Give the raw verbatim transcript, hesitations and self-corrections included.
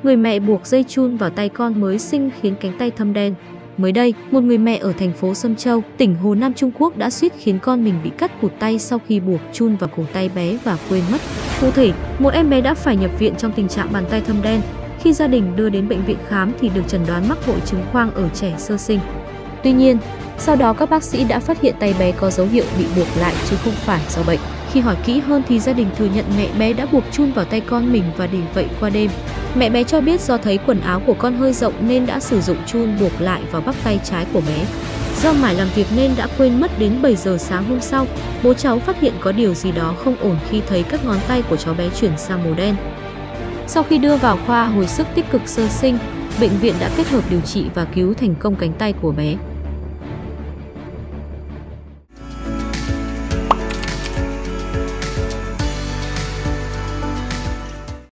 người mẹ buộc dây chun vào tay con mới sinh khiến cánh tay thâm đen. Mới đây, một người mẹ ở thành phố Sâm Châu, tỉnh Hồ Nam Trung Quốc đã suýt khiến con mình bị cắt cụt tay sau khi buộc chun vào cổ tay bé và quên mất. Cụ thể, một em bé đã phải nhập viện trong tình trạng bàn tay thâm đen. Khi gia đình đưa đến bệnh viện khám thì được chẩn đoán mắc hội chứng khoang ở trẻ sơ sinh. Tuy nhiên, sau đó các bác sĩ đã phát hiện tay bé có dấu hiệu bị buộc lại chứ không phải do bệnh. Khi hỏi kỹ hơn thì gia đình thừa nhận mẹ bé đã buộc chun vào tay con mình và để vậy qua đêm. Mẹ bé cho biết do thấy quần áo của con hơi rộng nên đã sử dụng chun buộc lại vào bắp tay trái của bé. Do mải làm việc nên đã quên mất, đến bảy giờ sáng hôm sau, bố cháu phát hiện có điều gì đó không ổn khi thấy các ngón tay của cháu bé chuyển sang màu đen. Sau khi đưa vào khoa hồi sức tích cực sơ sinh, bệnh viện đã kết hợp điều trị và cứu thành công cánh tay của bé.